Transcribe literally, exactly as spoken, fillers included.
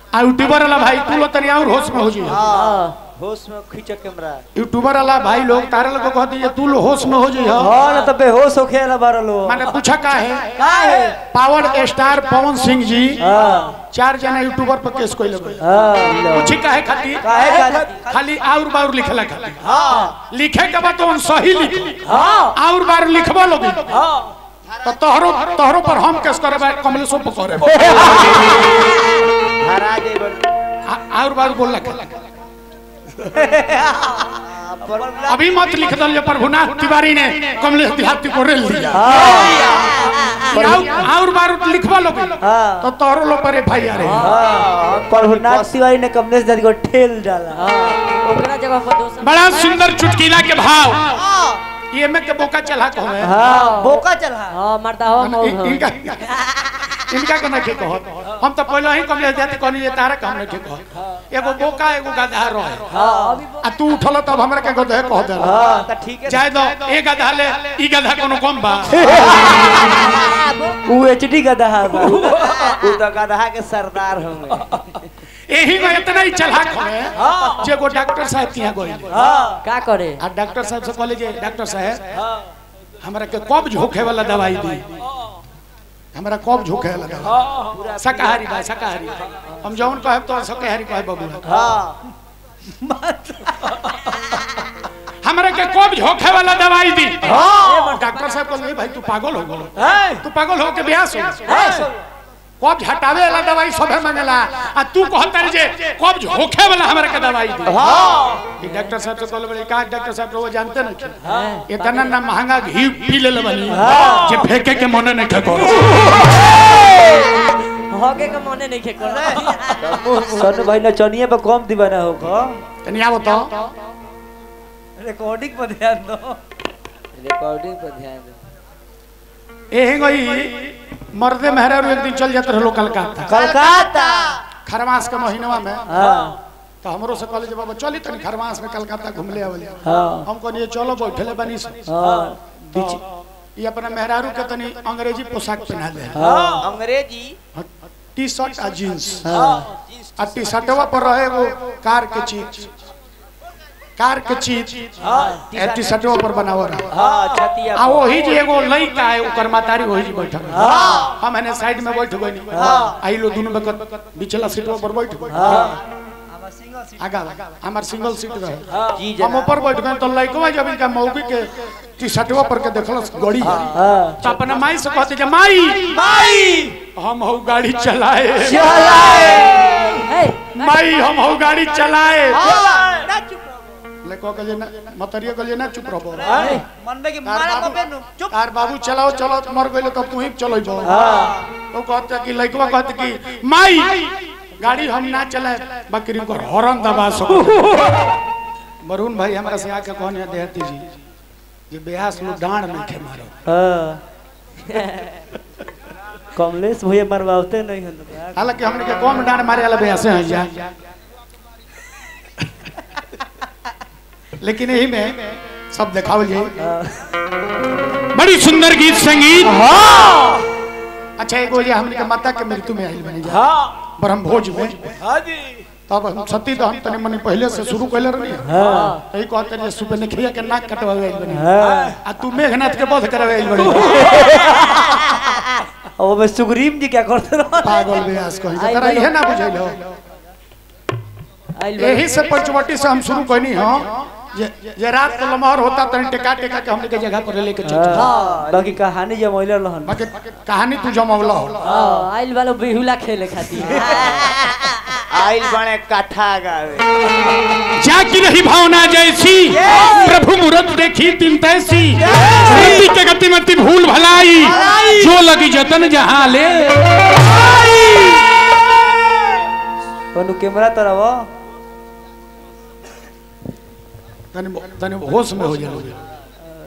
आ यूट्यूबर वाला भाई तू लो तनी और होश में हो जी। हां होश में खींच कैमरा। यूट्यूबर वाला भाई लोग तारे लोग कहते हैं तू लो होश में हो जी। हां ना तो बेहोश हो खेला बारह लो। मैंने पूछा का है का है पावर स्टार पवन सिंह जी हां चार जना यूट्यूबर पर केस कोई लगे। हां पूछी का है खाती काहे का खाली और बार लिखला खाली। हां लिखे के बाद तो सही लिख। हां और बार लिखबो लोग। हां तो तोहरो तोहरो पर हम केस करबे कमलेशो पर करबे। हरा जेबन और बार बोल लख अभी मत लिख दल प्रभुनाथ तिवारी ने कमलेश देहाती को रेल दिया। और बार लिखवा लोगे तो तोहरो लो पर एफ आई आर है। प्रभुनाथ तिवारी ने कमलेश देहाती को ठेल डाला। ओकरा जगह पर दोस्त बड़ा सुंदर चुटकीला के भाव ये में के बोका चला को है। हां बोका चला हां मरदा हो इनका इनका के ना के कहत हम तो पहले ही कमलेश देहाती कहनी ये तारा काम नहीं के कहत एगो बोका एगो गधा रहे। हां अभी आ तू उठल तब हमरा के गधा कह दे। हां त ठीक है जाय दो ए गधा ले ई गधा कोनो कम बा। ऊ एचडी गधा बा ऊ तो गधा के सरदार हमें एही में इतना ही चलाक है जे गो डॉक्टर साहब तिया गई। हां का करे आ डॉक्टर साहब से कहले जे डॉक्टर साहब हमरा के कब्ज होखे वाला दवाई दी। हमरा कब्ज होखे वाला दवाई शाकाहारी बा शाकाहारी हम जौन कहब तो शाकाहारी कहब बाबू। हां हमरा के कब्ज होखे वाला दवाई दी। हां डॉक्टर साहब कहले भाई तू पागल हो गेलो तू पागल हो के बेहोश हो। कब्ज हटावे वाला दवाई सब मांगला आ तू कहता रे जे कब्ज होखे वाला हमरा के दवाई दी। हां ई डॉक्टर साहब से कहले बड़े का डॉक्टर साहब वो जानते नहीं हां इतना ना महंगा घी पी ले बनी जे फेंके के मने नहीं के करो होगे के मने नहीं के कर। सन भाई ना चनिए पे कम दीवाना होगा तनी आओ तो रिकॉर्डिंग पर ध्यान दो रिकॉर्डिंग पर ध्यान दो। एही गई मर्दे मेहरारू एक दिन चल जाते रहो कलकत्ता कलकत्ता खरमास के महीनवा में। हां तो हमरो से कॉलेज बाबा चली तनी खरमास में कलकत्ता घूम ले आवल। हां हम कहनी चलो बैठले बनी से। हां ये अपना मेहरारू के तनी अंग्रेजी पोशाक पहना दे। हां अंग्रेजी टी शर्ट आ जींस। हां आ टी शर्टवा पर रहे वो कार के चीज कार के चीज हां टी शर्टवा पर बनावा रहा। हां छतिया आ वही जे एगो लइका है ओकर मातारी वही जी बैठल। हां हम एने साइड में बैठ गइनी। हां आई लो दोनों बकत बिचला सीटवा पर बैठ गए। हां हमर सिंगल सीट आगा हमर सिंगल सीट रहे। जी हम ऊपर बैठ गए तो लइकवा जब इनका मौगी के टी शर्टवा पर के देखलस गड़ी। हां तो अपना माई से कहते जे माई माई हम हो गाड़ी चलाए चलाए माई हम हो गाड़ी चलाए ना चुप लेको के ना मतरिया के ना चुप रहो मन में के मारा को बेनु चुप यार बाबू चलाओ चलो मर गइले तो तू ही चलइबो। हां तो कहते कि लइकवा कहते कि माई गाड़ी हम ना चलाए बकरी को हॉर्न दबा सको। मरून भाई हमरा से आके कहने देहती जी ये बेहास लो डांड में के मारो। हां कमलेश भैया मरवाते नहीं हन हालांकि हमने के कम डांड मारे वाला बेहास है जा लेकिन यही में सब दिखाओ जी। बड़ी सुंदर गीत संगीत। हाँ अच्छा एगो जे हमने के माता के मृत्यु में आइल बनी जा। हाँ ब्रह्म भोज में। हाँ जी तब हम सती तो हम तने मने पहले से शुरू कइले रहनी। हां तई कहते जे सुबह ने खिया के नाक कटवावे आइल बनी। हां आ तू मेघनाथ के वध करावे आइल बनी। ओ बे सुग्रीव जी क्या करते रहो पागल बेहास कहि तरा इहे ना बुझैलो। यही से पंचवटी से हम शुरू कइनी। हां ये ये रात को लमहर होता तनी टेका टेका के हमने के जगह पर लेके चल। हां बाकी कहानी जमौले रहन बाकी कहानी तू जमौला हो। हां आइल वाला बिहुला खेले खातिर आइल बने काठा गावे जाकी रही भावना जैसी प्रभु मूरत देखी तिन तैसी रति के गति मति भूल भलाई जो लगी जतन जहां ले। तनु कैमरा तरवा तने तने होश में हो जा।